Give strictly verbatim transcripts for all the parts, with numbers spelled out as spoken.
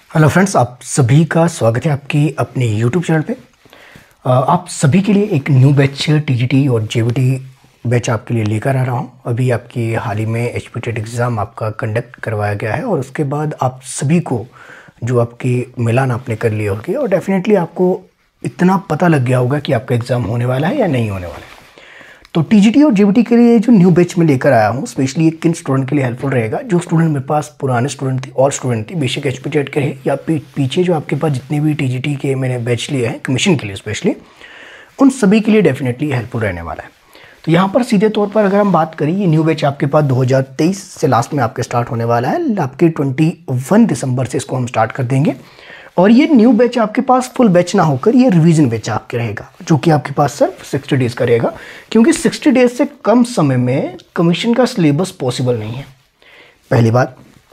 Hello friends, आप सभी का स्वागत है आपकी अपने यूट्यूब चैनल पे। आप सभी के लिए एक न्यू बैच टीजीटी और जेवीटी बैच आपके लिए लेकर आ रहा हूँ। अभी आपकी हाल ही में एचपी टेट एग्ज़ाम आपका कंडक्ट करवाया गया है और उसके बाद आप सभी को जो आपकी मिलान आपने कर लिया होगी और डेफिनेटली आपको इतना पता लग गया होगा कि आपका एग्ज़ाम होने वाला है या नहीं होने वाला है। तो टीजीटी और जेवीटी के लिए जो न्यू बैच में लेकर आया हूँ, स्पेशली एक किन स्टूडेंट के लिए हेल्पफुल रहेगा। जो स्टूडेंट मेरे पास पुराने स्टूडेंट थे, ऑल स्टूडेंट थे, बेशक एचपी टेट के रहे या पीछे जो आपके पास जितने भी टीजीटी के मैंने बैच लिए हैं कमीशन के लिए स्पेशली, उन सभी के लिए डेफिनेटली हेल्पफुल रहने वाला है। तो यहाँ पर सीधे तौर पर अगर हम बात करें, ये न्यू बैच आपके पास दो हज़ार तेईस से लास्ट में आपके स्टार्ट होने वाला है। आपके इक्कीस दिसंबर से इसको हम स्टार्ट कर देंगे और ये न्यू बैच आपके पास फुल बैच ना होकर ये रिवीजन बैच आपके रहेगा, जो कि आपके पास सिर्फ साठ डेज़ का रहेगा, क्योंकि साठ डेज़ से कम समय में कमीशन का सिलेबस पॉसिबल नहीं है। पहली बात।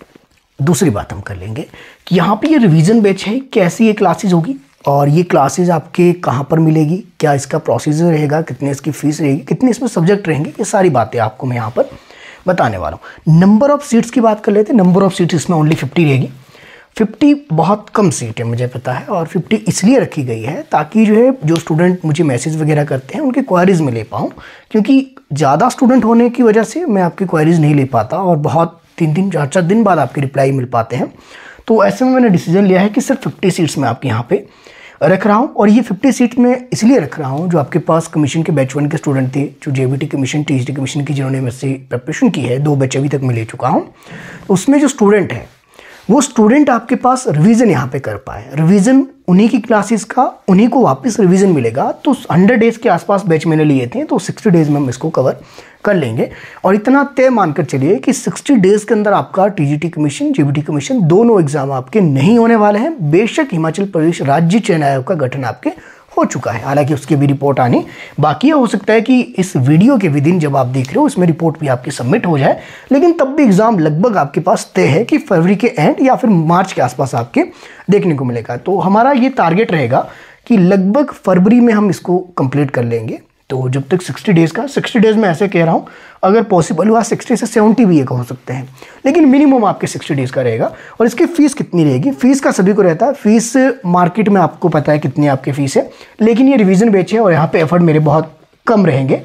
दूसरी बात हम कर लेंगे कि यहाँ पे ये रिवीजन बैच है, कैसी ये क्लासेज होगी और ये क्लासेज आपके कहाँ पर मिलेगी, क्या इसका प्रोसीजर रहेगा, कितने इसकी फीस रहेगी, कितने इसमें सब्जेक्ट रहेंगे, ये सारी बातें आपको मैं यहाँ पर बताने वाला हूँ। नंबर ऑफ सीट्स की बात कर लेते हैं। नंबर ऑफ सीट्स इसमें ओनली फिफ्टी रहेगी। पचास बहुत कम सीट है मुझे पता है, और पचास इसलिए रखी गई है ताकि जो है जो स्टूडेंट मुझे मैसेज वगैरह करते हैं उनके क्वारीज में ले पाऊँ, क्योंकि ज़्यादा स्टूडेंट होने की वजह से मैं आपकी क्वारीज नहीं ले पाता और बहुत तीन तीन चार चार दिन बाद आपके रिप्लाई मिल पाते हैं। तो ऐसे में मैंने डिसीजन लिया है कि सिर्फ पचास सीट्स में आपके यहाँ पे रख रहा हूँ। और ये पचास सीट में इसलिए रख रहा हूँ, जो आपके पास कमीशन के बैच वन के स्टूडेंट थे, जो जेवीटी कमीशन टीजीटी कमीशन की जिन्होंने मुझसे प्रिपरेशन की है, दो बैच अभी तक मैं ले चुका हूँ, उसमें जो स्टूडेंट है वो स्टूडेंट आपके पास रिवीजन यहाँ पे कर पाए। रिवीजन उन्हीं की क्लासेस का उन्हीं को वापस रिवीजन मिलेगा। तो हंड्रेड डेज़ के आसपास बैच मैंने लिए थे, तो सिक्सटी डेज़ में हम इसको कवर कर लेंगे। और इतना तय मानकर चलिए कि सिक्सटी डेज़ के अंदर आपका टीजीटी कमीशन जेवीटी कमीशन दोनों एग्जाम आपके नहीं होने वाले हैं। बेशक हिमाचल प्रदेश राज्य चयन आयोग का गठन आपके हो चुका है, हालांकि उसकी भी रिपोर्ट आनी बाकी है। हो सकता है कि इस वीडियो के भी दिन जब आप देख रहे हो इसमें रिपोर्ट भी आपकी सबमिट हो जाए, लेकिन तब भी एग्जाम लगभग आपके पास तय है कि फरवरी के एंड या फिर मार्च के आसपास आपके देखने को मिलेगा। तो हमारा ये टारगेट रहेगा कि लगभग फरवरी में हम इसको कंप्लीट कर लेंगे। तो जब तक साठ डेज़ का साठ डेज़ में ऐसे कह रहा हूँ, अगर पॉसिबल हुआ साठ से सत्तर भी एक हो सकते हैं, लेकिन मिनिमम आपके साठ डेज़ का रहेगा। और इसकी फ़ीस कितनी रहेगी? फ़ीस का सभी को रहता है। फ़ीस मार्केट में आपको पता है कितनी आपकी फ़ीस है, लेकिन ये रिवीजन बैच है और यहाँ पे एफर्ट मेरे बहुत कम रहेंगे,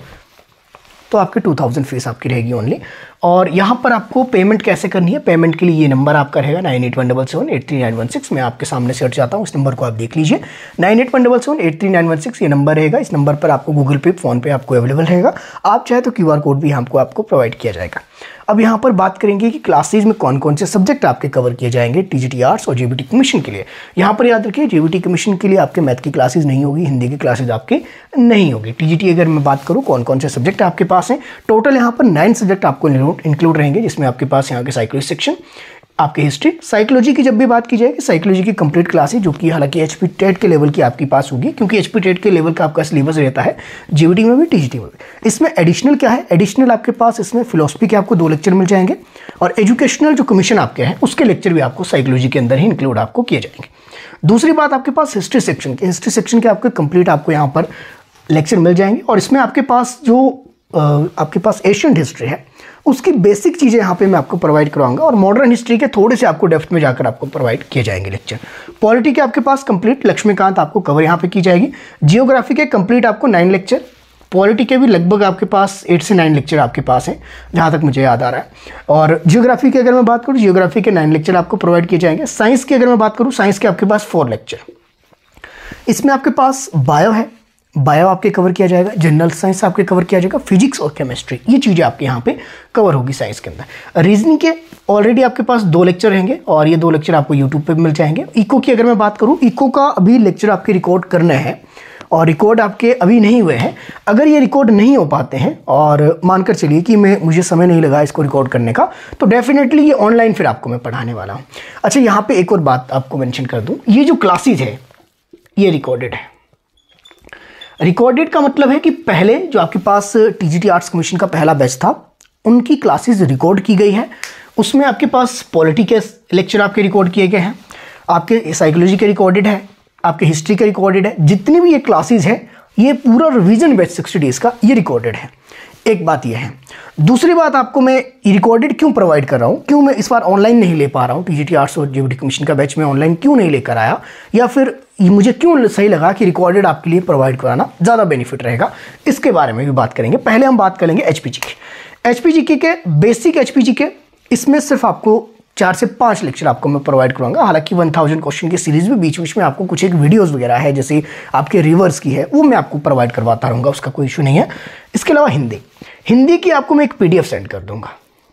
तो आपके टू थाउजेंड फीस आपकी रहेगी ओनली। और यहाँ पर आपको पेमेंट कैसे करनी है? पेमेंट के लिए ये नंबर आपका रहेगा nine eight one double seven eight three nine one six. मैं आपके सामने सेट जाता हूँ, इस नंबर को आप देख लीजिए, nine eight one double seven eight three nine one six ये नंबर रहेगा। इस नंबर पर आपको गूगल पे फ़ोन पे आपको अवेलेबल रहेगा। आप चाहे तो क्यू आर कोड भी हमको आपको प्रोवाइड किया जाएगा। अब यहाँ पर बात करेंगे कि क्लासेज में कौन कौन से सब्जेक्ट आपके कवर किए जाएंगे टीजीटी आर्ट्स और जेवीटी कमीशन के लिए। यहाँ पर याद रखिए, जेवीटी कमीशन के लिए आपके मैथ की क्लासेज नहीं होगी, हिंदी की क्लासेज आपकी नहीं होगी। टीजीटी अगर मैं बात करूँ कौन कौन से सब्जेक्ट आपके पास हैं, टोटल यहाँ पर नाइन सब्जेक्ट आपको इंक्लूड रहेंगे, जिसमें आपके पास यहाँ के साइकोलॉजी सेक्शन, आपकी हिस्ट्री, साइकोलॉजी की जब भी बात की जाएगी, साइकोलॉजी की कंप्लीट क्लासेज जो कि हालांकि एचपी टेट के लेवल की आपके पास होगी, क्योंकि एचपी टेट के लेवल का आपका सिलेबस रहता है जेवीटी में भी टीजीटी में भी। इसमें एडिशनल क्या है? एडिशनल आपके पास इसमें फिलोसफी के आपको दो लेक्चर मिल जाएंगे और एजुकेशनल जो कमीशन आपके हैं उसके लेक्चर भी आपको साइकोलॉजी के अंदर ही इंक्लूड आपको किए जाएंगे। दूसरी बात, आपके पास हिस्ट्री सेक्शन के हिस्ट्री सेक्शन के आपके कंप्लीट आपको यहाँ पर लेक्चर मिल जाएंगे और इसमें आपके पास जो आपके पास एशियन हिस्ट्री है उसकी बेसिक चीज़ें यहाँ पे मैं आपको प्रोवाइड करवाऊंगा और मॉडर्न हिस्ट्री के थोड़े से आपको डेप्थ में जाकर आपको प्रोवाइड किए जाएंगे लेक्चर। पॉलिटी के आपके पास कंप्लीट लक्ष्मीकांत आपको कवर यहाँ पे की जाएगी। जियोग्राफी के कंप्लीट आपको नाइन लेक्चर, पॉलिटी के भी लगभग आपके पास एट से नाइन लेक्चर आपके पास हैं जहाँ तक मुझे याद आ रहा है। और जियोग्राफी की अगर मैं बात करूँ, जियोग्राफी के नाइन लेक्चर आपको प्रोवाइड किए जाएंगे। साइंस की अगर मैं बात करूँ, साइंस के आपके पास फोर लेक्चर। इसमें आपके पास बायो है, बायो आपके कवर किया जाएगा, जनरल साइंस आपके कवर किया जाएगा, फिजिक्स और केमिस्ट्री, ये चीज़ें आपके यहाँ पे कवर होगी साइंस के अंदर। रीजनिंग के ऑलरेडी आपके पास दो लेक्चर रहेंगे और ये दो लेक्चर आपको यूट्यूब पे मिल जाएंगे। इको की अगर मैं बात करूँ, इको का अभी लेक्चर आपके रिकॉर्ड करना है और रिकॉर्ड आपके अभी नहीं हुए हैं। अगर ये रिकॉर्ड नहीं हो पाते हैं और मानकर चलिए कि मैं मुझे समय नहीं लगा इसको रिकॉर्ड करने का, तो डेफिनेटली ये ऑनलाइन फिर आपको मैं पढ़ाने वाला हूँ। अच्छा, यहाँ पे एक और बात आपको मेंशन कर दूँ, ये जो क्लासेज है ये रिकॉर्डेड है। रिकॉर्डेड का मतलब है कि पहले जो आपके पास टीजीटी आर्ट्स कमीशन का पहला बैच था उनकी क्लासेस रिकॉर्ड की गई है। उसमें आपके पास पॉलिटी के लेक्चर आपके रिकॉर्ड किए गए हैं, आपके साइकोलॉजी के रिकॉर्डेड है, आपके हिस्ट्री के रिकॉर्डेड है। जितनी भी ये क्लासेस है ये पूरा रिवीजन बैच सिक्सटी डेज का ये रिकॉर्डेड है। एक बात यह है। दूसरी बात, आपको मैं रिकॉर्डेड क्यों प्रोवाइड कर रहा हूँ, क्यों मैं इस बार ऑनलाइन नहीं ले पा रहा हूँ, टीजीटी आर्ट्स और जेवीटी कमीशन का बैच में ऑनलाइन क्यों नहीं लेकर आया, या फिर मुझे क्यों सही लगा कि रिकॉर्डेड आपके लिए प्रोवाइड कराना ज़्यादा बेनिफिट रहेगा, इसके बारे में भी बात करेंगे। पहले हम बात करेंगे एचपीजी के एचपीजी के बेसिक एचपीजी के। इसमें सिर्फ आपको चार से पांच लेक्चर आपको मैं प्रोवाइड करूंगा। हालांकि वन थाउजेंड क्वेश्चन की सीरीज भी बीच बीच में आपको कुछ एक वीडियोस वगैरह है, जैसे आपके रिवर्स की है, वो मैं आपको प्रोवाइड करवाता रहूँगा, उसका कोई इशू नहीं है। इसके अलावा हिंदी हिंदी की आपको मैं एक पीडीएफ सेंड कर दूंगा,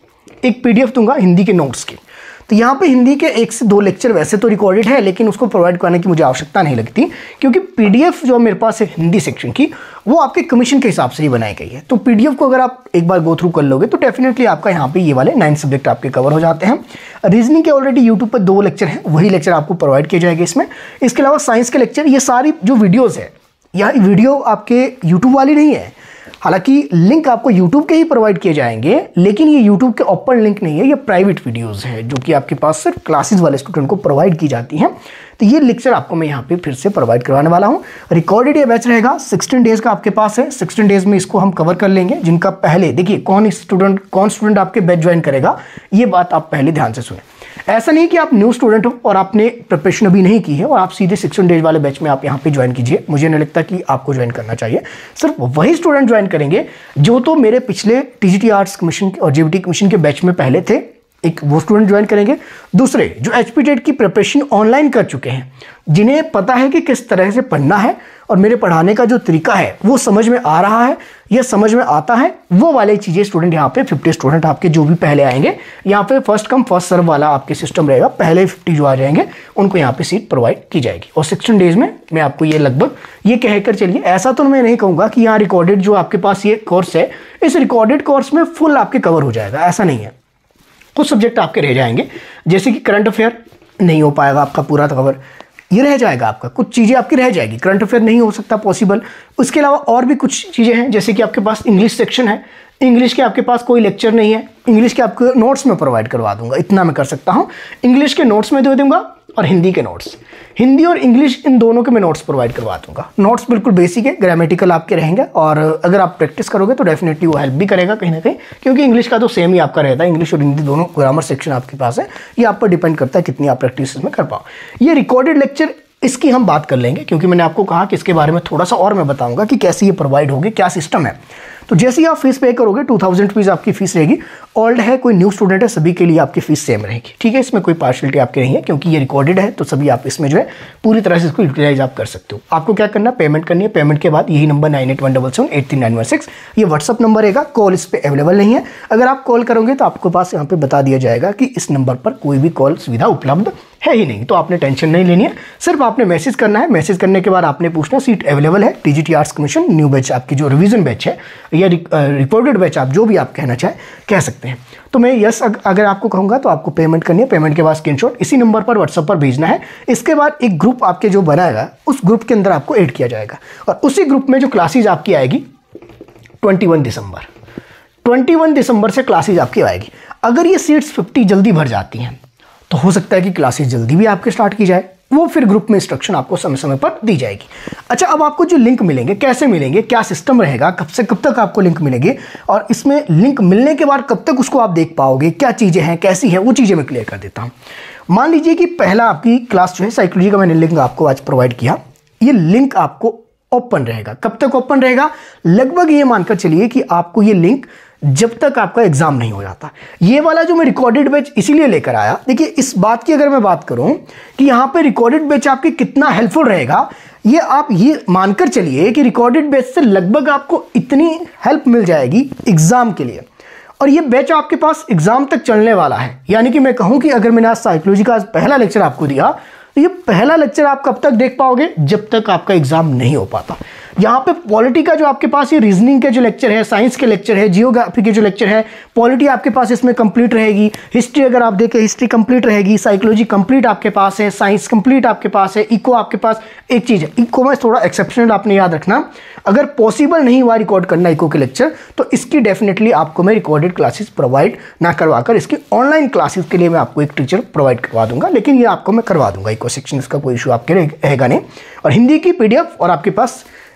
एक पीडीएफ दूंगा हिंदी के नोट्स की। तो यहाँ पे हिंदी के एक से दो लेक्चर वैसे तो रिकॉर्डेड है, लेकिन उसको प्रोवाइड करने की मुझे आवश्यकता नहीं लगती, क्योंकि पीडीएफ जो मेरे पास है हिंदी सेक्शन की, वो आपके कमीशन के हिसाब से ही बनाई गई है। तो पीडीएफ को अगर आप एक बार गो थ्रू कर लोगे तो डेफिनेटली आपका यहाँ पे ये वाले नाइन सब्जेक्ट आपके कवर हो जाते हैं। रीजनिंग के ऑलरेडी यूट्यूब पर दो लेक्चर हैं, वही लेक्चर आपको प्रोवाइड किए जाएंगे इसमें। इसके अलावा साइंस के लेक्चर, ये सारी जो वीडियोज़ है, यह वीडियो आपके यूट्यूब वाली नहीं है। हालांकि लिंक आपको YouTube के ही प्रोवाइड किए जाएंगे, लेकिन ये YouTube के ओपन लिंक नहीं है, ये प्राइवेट वीडियोस है जो कि आपके पास सिर्फ क्लासेस वाले स्टूडेंट को प्रोवाइड की जाती हैं। तो ये लेक्चर आपको मैं यहाँ पे फिर से प्रोवाइड करवाने वाला हूँ। रिकॉर्डेड ये बैच रहेगा, सिक्सटीन डेज का आपके पास है। सिक्सटीन डेज में इसको हम कवर कर लेंगे। जिनका पहले देखिए कौन स्टूडेंट कौन स्टूडेंट आपके बैच ज्वाइन करेगा, ये बात आप पहले ध्यान से सुने। ऐसा नहीं कि आप न्यू स्टूडेंट हो और आपने प्रिपरेशन अभी नहीं की है और आप सीधे सिक्सटीन डेज वाले बैच में आप यहाँ पे ज्वाइन कीजिए। मुझे नहीं लगता कि आपको ज्वाइन करना चाहिए। सिर्फ वही स्टूडेंट ज्वाइन करेंगे जो तो मेरे पिछले टीजीटी आर्ट्स कमीशन और जेवीटी कमीशन के बैच में पहले थे, एक वो स्टूडेंट ज्वाइन करेंगे। दूसरे जो एचपीटेट की प्रिपरेशन ऑनलाइन कर चुके हैं, जिन्हें पता है कि किस तरह से पढ़ना है और मेरे पढ़ाने का जो तरीका है वो समझ में आ रहा है या समझ में आता है, वो वाले चीज़ें स्टूडेंट यहाँ पे फिफ्टी स्टूडेंट आपके जो भी पहले आएंगे, यहाँ पे फर्स्ट कम फर्स्ट सर्व वाला आपके सिस्टम रहेगा। पहले फिफ्टी जो आ जाएंगे उनको यहाँ पे सीट प्रोवाइड की जाएगी। और सिक्सटीन डेज में मैं आपको ये लगभग ये कहकर चलिए, ऐसा तो मैं नहीं कहूँगा कि यहाँ रिकॉर्डेड जो आपके पास ये कोर्स है, इस रिकॉर्डेड कोर्स में फुल आपके कवर हो जाएगा, ऐसा नहीं है। कुछ सब्जेक्ट आपके रह जाएंगे, जैसे कि करंट अफेयर नहीं हो पाएगा आपका पूरा कवर, ये रह जाएगा आपका, कुछ चीज़ें आपकी रह जाएगी। करंट अफेयर नहीं हो सकता पॉसिबल। उसके अलावा और भी कुछ चीज़ें हैं, जैसे कि आपके पास इंग्लिश सेक्शन है, इंग्लिश के आपके पास कोई लेक्चर नहीं है, इंग्लिश के आपको नोट्स में प्रोवाइड करवा दूंगा, इतना मैं कर सकता हूँ। इंग्लिश के नोट्स में दे दूंगा और हिंदी के नोट्स, हिंदी और इंग्लिश इन दोनों के मैं नोट्स प्रोवाइड करवा दूंगा। नोट्स बिल्कुल बेसिक है, ग्रामेटिकल आपके रहेंगे, और अगर आप प्रैक्टिस करोगे तो डेफिनेटली वो हेल्प भी करेगा कहीं ना कहीं, क्योंकि इंग्लिश का तो सेम ही आपका रहता है। इंग्लिश और हिंदी दोनों ग्रामर सेक्शन आपके पास है, ये आप पर डिपेंड करता है कितनी आप प्रैक्टिस इसमें कर पाओ। ये रिकॉर्डेड लेक्चर, इसकी हम बात कर लेंगे, क्योंकि मैंने आपको कहा कि इसके बारे में थोड़ा सा और मैं बताऊंगा कि कैसे ये प्रोवाइड होगी, क्या सिस्टम है। तो जैसे ही आप फीस पे करोगे, टू थाउजेंड रुपीज़ आपकी फीस रहेगी। ओल्ड है, कोई न्यू स्टूडेंट है, सभी के लिए आपकी फीस सेम रहेगी, ठीक है। इसमें कोई पार्शलिटी आपकी नहीं है, क्योंकि ये रिकॉर्डेड है, तो सभी आप इसमें जो है पूरी तरह से इसको यूटिलाइज आप कर सकते हो। आपको क्या करना है, पेमेंट करनी है। पेमेंट के बाद यही number nine eight one double seven eight three nine one six ये व्हाट्सअप नंबर रहेगा। कॉल इस पर अवेलेबल नहीं है। अगर आप कॉल करोगे तो आपके पास यहाँ पे बता दिया जाएगा कि इस नंबर पर कोई भी कॉल सुविधा उपलब्ध है ही नहीं, तो आपने टेंशन नहीं लेनी है। सिर्फ आपने मैसेज करना है। मैसेज करने के बाद आपने पूछना सीट अवेलेबल है। TGT arts commission new batch आपकी जो रिवीजन बैच है या रिकॉर्डेड बैच, आप जो भी आप कहना चाहें कह सकते हैं। तो मैं यस अगर आपको कहूँगा तो आपको पेमेंट करनी है। पेमेंट के बाद स्क्रीनशॉट इसी नंबर पर व्हाट्सएप पर भेजना है। इसके बाद एक ग्रुप आपके जो बनाएगा, उस ग्रुप के अंदर आपको ऐड किया जाएगा, और उसी ग्रुप में जो क्लासेज आपकी आएगी इक्कीस दिसंबर इक्कीस दिसंबर से क्लासेज आपकी आएगी। अगर ये सीट्स फिफ्टी जल्दी भर जाती हैं तो हो सकता है कि क्लासेस जल्दी भी आपके स्टार्ट की जाए, वो फिर ग्रुप में इंस्ट्रक्शन आपको समय समय पर दी जाएगी। अच्छा, अब आपको जो लिंक मिलेंगे, कैसे मिलेंगे, क्या सिस्टम रहेगा, कब से कब तक आपको लिंक मिलेंगे, और इसमें लिंक मिलने के बाद कब तक उसको आप देख पाओगे, क्या चीज़ें हैं, कैसी है, वो चीज़ें मैं क्लियर कर देता हूँ। मान लीजिए कि पहला आपकी क्लास जो है साइकोलॉजी का, मैंने लिंक आपको आज प्रोवाइड किया। ये लिंक आपको ओपन रहेगा। कब तक ओपन रहेगा, लगभग ये मानकर चलिए कि आपको ये लिंक जब तक आपका एग्जाम नहीं हो जाता। ये वाला जो मैं रिकॉर्डेड बैच इसीलिए लेकर आया, देखिए इस बात की अगर मैं बात करूं कि यहां पे रिकॉर्डेड बैच आपके कितना हेल्पफुल रहेगा, ये आप ये मानकर चलिए कि रिकॉर्डेड बैच से लगभग आपको इतनी हेल्प मिल जाएगी एग्जाम के लिए। और ये बैच आपके पास एग्जाम तक चलने वाला है। यानी कि मैं कहूं कि अगर मैंने आज साइकोलॉजी का पहला लेक्चर आपको दिया, तो ये पहला लेक्चर आप कब तक देख पाओगे, जब तक आपका एग्जाम नहीं हो पाता। यहाँ पे पॉलिटी का जो आपके पास ये रीजनिंग के जो लेक्चर है, साइंस के लेक्चर है, जियोग्राफी के जो लेक्चर है, पॉलिटी आपके पास इसमें कंप्लीट रहेगी। हिस्ट्री अगर आप देखें, हिस्ट्री कंप्लीट रहेगी। साइकोलॉजी कंप्लीट आपके पास है। साइंस कंप्लीट आपके पास है। इको आपके पास एक चीज़ है, इको में थोड़ा एक्सेप्शनल आपने याद रखना, अगर पॉसिबल नहीं हुआ रिकॉर्ड करना इको के लेक्चर, तो इसकी डेफिनेटली आपको मैं रिकॉर्डेड क्लासेस प्रोवाइड ना करवाकर इसकी ऑनलाइन क्लासेस के लिए मैं आपको एक टीचर प्रोवाइड करवा दूंगा। लेकिन ये आपको मैं करवा दूंगा इको सेक्शन, इसका कोई इशू आपके रहेगा नहीं। और हिंदी की पीडीएफ और आपके पास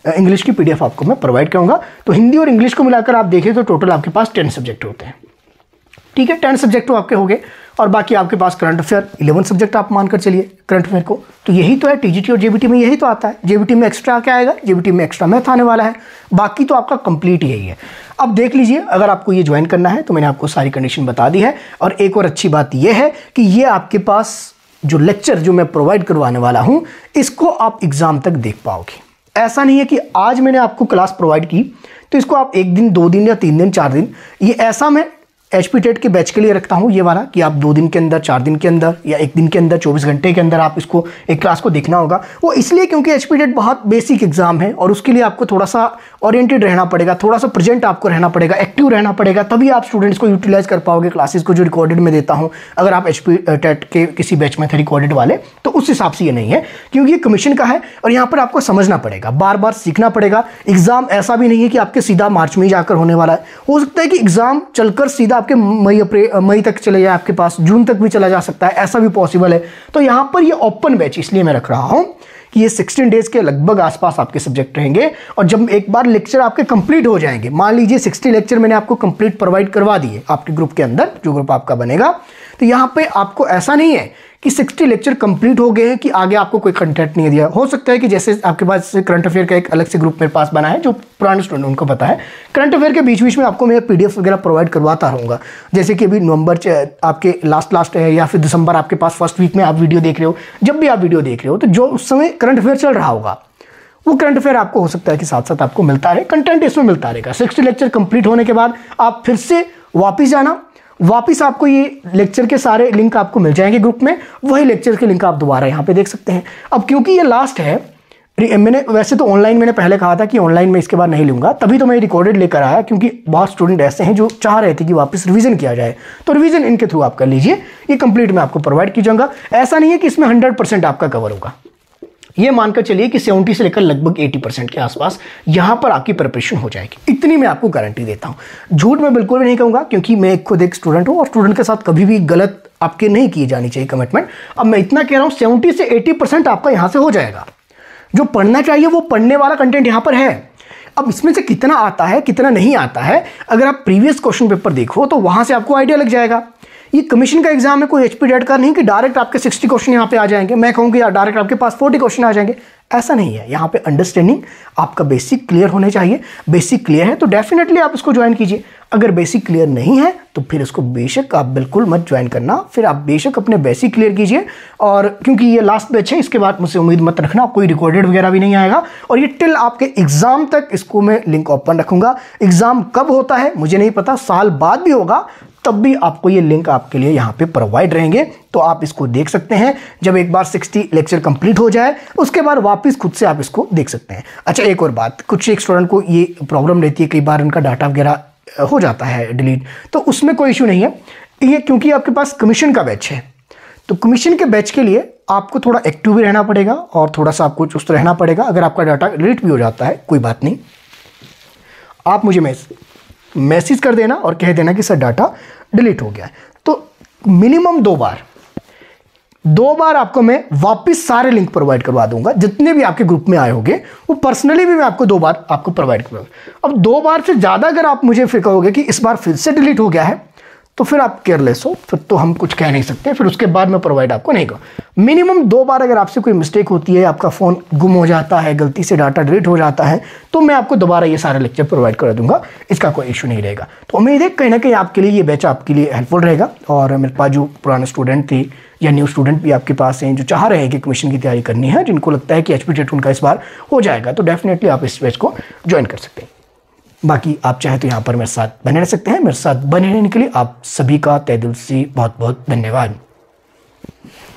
इंग्लिश की पीडीएफ आपको मैं प्रोवाइड करूँगा। तो हिंदी और इंग्लिश को मिलाकर आप देखें तो टोटल आपके पास टेन सब्जेक्ट होते हैं। ठीक है, टेन सब्जेक्ट तो आपके हो गए और बाकी आपके पास करंट अफेयर इलेवन सब्जेक्ट आप मानकर चलिए करंट अफेयर को। तो यही तो है टीजीटी और जेबीटी में, यही तो आता है। जेबीटी में एक्स्ट्रा क्या आएगा, जेबीटी में एक्स्ट्रा मैथ आने वाला है, बाकी तो आपका कंप्लीट यही है। अब देख लीजिए, अगर आपको ये ज्वाइन करना है तो मैंने आपको सारी कंडीशन बता दी है। और एक और अच्छी बात यह है कि ये आपके पास जो लेक्चर जो मैं प्रोवाइड करवाने वाला हूं, इसको आप एग्जाम तक देख पाओगे। ऐसा नहीं है कि आज मैंने आपको क्लास प्रोवाइड की तो इसको आप एक दिन, दो दिन या तीन दिन, चार दिन, ये ऐसा मैं एचपी टेट के बैच के लिए रखता हूँ ये वाला कि आप दो दिन के अंदर, चार दिन के अंदर या एक दिन के अंदर, चौबीस घंटे के अंदर आप इसको एक क्लास को देखना होगा। वो इसलिए क्योंकि एचपी टेट बहुत बेसिक एग्जाम है और उसके लिए आपको थोड़ा सा ओरिएंटेड रहना पड़ेगा, थोड़ा सा प्रेजेंट आपको रहना पड़ेगा, एक्टिव रहना पड़ेगा, तभी आप स्टूडेंट्स को यूटिलाइज कर पाओगे क्लासेस को जो रिकॉर्डेड में देता हूँ। अगर आप एचपी टेट के किसी बैच में थे रिकॉर्डेड वाले तो उस हिसाब से ये नहीं है, क्योंकि ये कमीशन का है और यहाँ पर आपको समझना पड़ेगा, बार बार सीखना पड़ेगा। एग्जाम ऐसा भी नहीं है कि आपके सीधा मार्च में ही जाकर होने वाला है। हो सकता है कि एग्जाम चलकर सीधा आपके मई अप्रैल मई तक चले जाए, आपके पास जून तक भी चला जा सकता है, ऐसा भी पॉसिबल है। तो यहां पर ये ओपन बैच इसलिए मैं रख रहा हूं कि ये सोलह डेज के लगभग आसपास आपके सब्जेक्ट रहेंगे। और जब एक बार लेक्चर आपके कंप्लीट हो जाएंगे, मान लीजिए साठ लेक्चर मैंने आपको कंप्लीट प्रोवाइड करवा दिए आपके ग्रुप के अंदर, जो ग्रुप आपका बनेगा, तो यहां पे आपको ऐसा नहीं है कि साठ लेक्चर कंप्लीट हो गए हैं कि आगे आपको कोई कंटेंट नहीं दिया। हो सकता है कि जैसे आपके पास करंट अफेयर का एक अलग से ग्रुप मेरे पास बना है, जो पुराने स्टूडेंट उनको पता है, करंट अफेयर के बीच बीच में आपको मैं पीडीएफ वगैरह प्रोवाइड करवाता रहूँगा। जैसे कि अभी नवंबर आपके लास्ट लास्ट है या फिर दिसंबर आपके पास फर्स्ट वीक में आप वीडियो देख रहे हो, जब भी आप वीडियो देख रहे हो तो जो उस समय करंट अफेयर चल रहा होगा वो करंट अफेयर आपको हो सकता है कि साथ साथ आपको मिलता रहे, कंटेंट इसमें मिलता रहेगा। साठ लेक्चर कंप्लीट होने के बाद आप फिर से वापस जाना, वापिस आपको ये लेक्चर के सारे लिंक आपको मिल जाएंगे ग्रुप में, वही लेक्चर के लिंक आप दोबारा यहाँ पे देख सकते हैं। अब क्योंकि ये लास्ट है, मैंने वैसे तो ऑनलाइन मैंने पहले कहा था कि ऑनलाइन में इसके बाद नहीं लूँगा, तभी तो मैं रिकॉर्डेड लेकर आया, क्योंकि बहुत स्टूडेंट ऐसे हैं जो चाह रहे थे कि वापस रिवीजन किया जाए, तो रिवीजन इनके थ्रू आप कर लीजिए। ये कंप्लीट मैं आपको प्रोवाइड कीजिएगा। ऐसा नहीं है कि इसमें हंड्रेड परसेंट आपका कवर होगा, ये मानकर चलिए कि सत्तर से लेकर लगभग अस्सी परसेंट के आसपास यहां पर आपकी प्रिपरेशन हो जाएगी, इतनी मैं आपको गारंटी देता हूं। झूठ मैं बिल्कुल भी नहीं कहूंगा, क्योंकि मैं खुद एक स्टूडेंट हूं और स्टूडेंट के साथ कभी भी गलत आपके नहीं की जानी चाहिए कमिटमेंट। अब मैं इतना कह रहा हूं सत्तर से अस्सी परसेंट आपका यहां से हो जाएगा। जो पढ़ना चाहिए वो पढ़ने वाला कंटेंट यहां पर है। अब इसमें से कितना आता है कितना नहीं आता है, अगर आप प्रीवियस क्वेश्चन पेपर देखो तो वहां से आपको आइडिया लग जाएगा। ये कमीशन का एग्जाम है, कोई एचपी टेट का नहीं कि डायरेक्ट आपके साठ क्वेश्चन यहाँ पे आ जाएंगे, मैं कहूँगी यार डायरेक्ट आपके पास चालीस क्वेश्चन आ जाएंगे, ऐसा नहीं है। यहाँ पे अंडरस्टैंडिंग आपका बेसिक क्लियर होने चाहिए। बेसिक क्लियर है तो डेफिनेटली आप इसको ज्वाइन कीजिए, अगर बेसिक क्लियर नहीं है तो फिर इसको बेशक आप बिल्कुल मत ज्वाइन करना, फिर आप बेशक अपने बेसिक क्लियर कीजिए। और क्योंकि ये लास्ट बैच है, इसके बाद मुझसे उम्मीद मत रखना कोई रिकॉर्डेड वगैरह भी नहीं आएगा, और ये टिल आपके एग्जाम तक इसको मैं लिंक ओपन रखूंगा। एग्जाम कब होता है मुझे नहीं पता, साल बाद भी होगा, तब भी आपको ये लिंक आपके लिए यहाँ पे प्रोवाइड रहेंगे, तो आप इसको देख सकते हैं। जब एक बार साठ लेक्चर कंप्लीट हो जाए उसके बाद वापस खुद से आप इसको देख सकते हैं। अच्छा, एक और बात, कुछ एक स्टूडेंट को ये प्रॉब्लम रहती है, कई बार उनका डाटा वगैरह हो जाता है डिलीट, तो उसमें कोई इशू नहीं है। ये क्योंकि आपके पास कमीशन का बैच है, तो कमीशन के बैच के लिए आपको थोड़ा एक्टिव भी रहना पड़ेगा और थोड़ा सा आपको चुस्त रहना पड़ेगा। अगर आपका डाटा डिलीट भी हो जाता है कोई बात नहीं, आप मुझे मैसेज मैसेज कर देना और कह देना कि सर डाटा डिलीट हो गया है, तो मिनिमम दो बार दो बार आपको मैं वापस सारे लिंक प्रोवाइड करवा दूंगा। जितने भी आपके ग्रुप में आए होंगे वो पर्सनली भी मैं आपको दो बार आपको प्रोवाइड करूंगा। अब दो बार से ज़्यादा अगर आप मुझे फिर कहोगे कि इस बार फिर से डिलीट हो गया है, तो फिर आप केयरलेस हो, फिर तो हम कुछ कह नहीं सकते, फिर उसके बाद मैं प्रोवाइड आपको नहीं करूँ। मिनिमम दो बार अगर आपसे कोई मिस्टेक होती है, आपका फ़ोन गुम हो जाता है, गलती से डाटा डिलीट हो जाता है, तो मैं आपको दोबारा ये सारे लेक्चर प्रोवाइड कर दूंगा, इसका कोई इशू नहीं रहेगा। तो उम्मीद है कहीं ना कहीं आपके लिए ये बैच आपके लिए हेल्पफुल रहेगा। और मेरे पास जो पुराने स्टूडेंट थे या न्यू स्टूडेंट भी आपके पास हैं जो चाह रहे हैं कि कमीशन की तैयारी करनी है, जिनको लगता है कि एचपी टेट उनका इस बार हो जाएगा, तो डेफिनेटली आप इस बैच को ज्वाइन कर सकते हैं। बाकी आप चाहे तो यहाँ पर मेरे साथ बने रह सकते हैं। मेरे साथ बने रहने के लिए आप सभी का तहे दिल से बहुत बहुत धन्यवाद।